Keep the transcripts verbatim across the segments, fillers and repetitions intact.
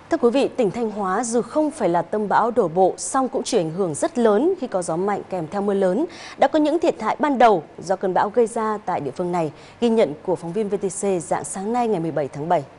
Thưa quý vị, tỉnh Thanh Hóa dù không phải là tâm bão đổ bộ, song cũng chịu ảnh hưởng rất lớn khi có gió mạnh kèm theo mưa lớn. Đã có những thiệt hại ban đầu do cơn bão gây ra tại địa phương này, ghi nhận của phóng viên vê tê xê rạng sáng nay ngày mười bảy tháng bảy.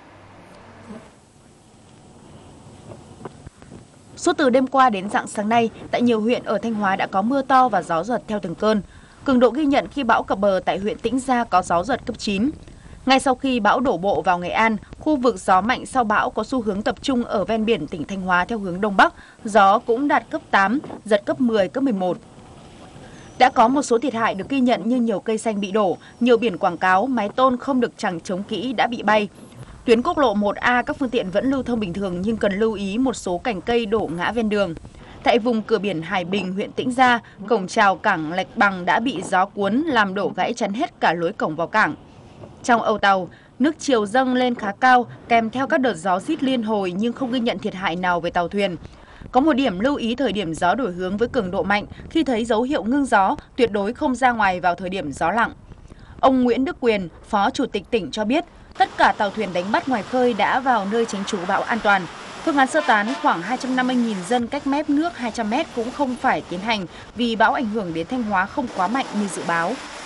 Suốt từ đêm qua đến rạng sáng nay, tại nhiều huyện ở Thanh Hóa đã có mưa to và gió giật theo từng cơn. Cường độ ghi nhận khi bão cập bờ tại huyện Tĩnh Gia có gió giật cấp chín. Ngay sau khi bão đổ bộ vào Nghệ An, khu vực gió mạnh sau bão có xu hướng tập trung ở ven biển tỉnh Thanh Hóa theo hướng Đông Bắc, gió cũng đạt cấp tám, giật cấp mười, cấp mười một. Đã có một số thiệt hại được ghi nhận như nhiều cây xanh bị đổ, nhiều biển quảng cáo, mái tôn không được chằng chống kỹ đã bị bay. Tuyến quốc lộ một A các phương tiện vẫn lưu thông bình thường nhưng cần lưu ý một số cành cây đổ ngã ven đường. Tại vùng cửa biển Hải Bình, huyện Tĩnh Gia, cổng chào cảng Lạch Bằng đã bị gió cuốn làm đổ gãy chắn hết cả lối cổng vào cảng. Trong âu tàu, nước chiều dâng lên khá cao kèm theo các đợt gió rít liên hồi nhưng không ghi nhận thiệt hại nào về tàu thuyền. Có một điểm lưu ý thời điểm gió đổi hướng với cường độ mạnh, khi thấy dấu hiệu ngưng gió, tuyệt đối không ra ngoài vào thời điểm gió lặng. Ông Nguyễn Đức Quyền, Phó Chủ tịch tỉnh cho biết, tất cả tàu thuyền đánh bắt ngoài khơi đã vào nơi tránh trú bão an toàn. Phương án sơ tán khoảng hai trăm năm mươi nghìn dân cách mép nước hai trăm mét cũng không phải tiến hành vì bão ảnh hưởng đến Thanh Hóa không quá mạnh như dự báo.